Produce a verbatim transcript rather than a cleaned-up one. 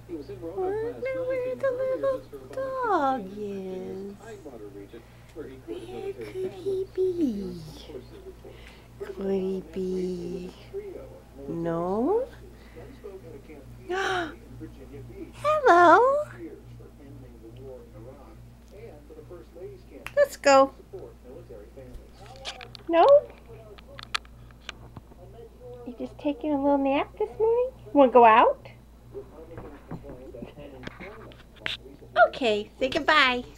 Wonder where the little dog is. Where could he be? Could he be? No? Hello? Let's go. No? You just taking a little nap this morning? Want to go out? Okay, say goodbye.